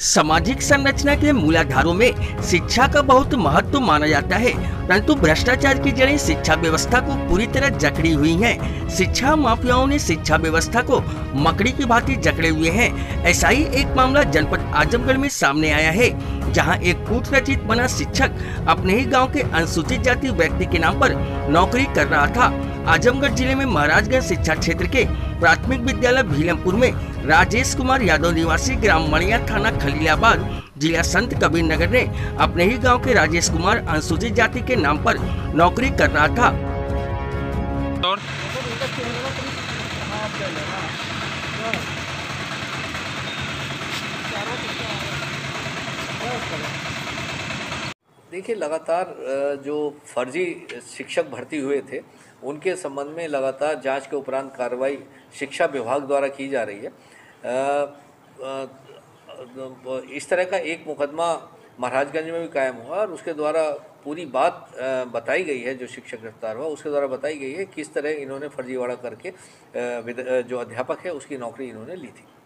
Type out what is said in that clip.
सामाजिक संरचना के मूलाधारों में शिक्षा का बहुत महत्व माना जाता है, परंतु भ्रष्टाचार की जड़ें शिक्षा व्यवस्था को पूरी तरह जकड़ी हुई हैं। शिक्षा माफियाओं ने शिक्षा व्यवस्था को मकड़ी की भांति जकड़े हुए हैं। ऐसा ही एक मामला जनपद आजमगढ़ में सामने आया है, जहां एक कूट रचित बना शिक्षक अपने ही गांव के अनुसूचित जाति व्यक्ति के नाम पर नौकरी कर रहा था। आजमगढ़ जिले में महाराजगंज शिक्षा क्षेत्र के प्राथमिक विद्यालय भीलमपुर में राजेश कुमार यादव निवासी ग्राम मणिया थाना खलीलाबाद जिला संत कबीर नगर ने अपने ही गांव के राजेश कुमार अनुसूचित जाति के नाम पर नौकरी कर रहा था। देखिए, लगातार जो फर्जी शिक्षक भर्ती हुए थे उनके संबंध में लगातार जांच के उपरांत कार्रवाई शिक्षा विभाग द्वारा की जा रही है। इस तरह का एक मुकदमा महाराजगंज में भी कायम हुआ और उसके द्वारा पूरी बात बताई गई है। जो शिक्षक गिरफ्तार हुआ उसके द्वारा बताई गई है किस तरह इन्होंने फर्जीवाड़ा करके जो अध्यापक है उसकी नौकरी इन्होंने ली थी।